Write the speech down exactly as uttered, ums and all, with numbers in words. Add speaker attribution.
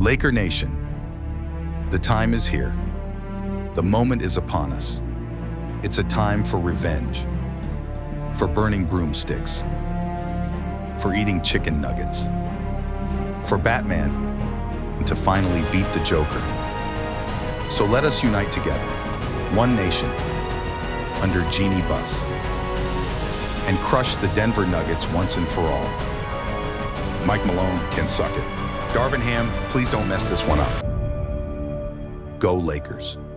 Speaker 1: Laker Nation, the time is here. The moment is upon us. It's a time for revenge, for burning broomsticks, for eating chicken nuggets, for Batman to finally beat the Joker. So let us unite together, one nation, under Genie Bus, and crush the Denver Nuggets once and for all. Mike Malone can suck it. Darvin Ham, please don't mess this one up. Go Lakers.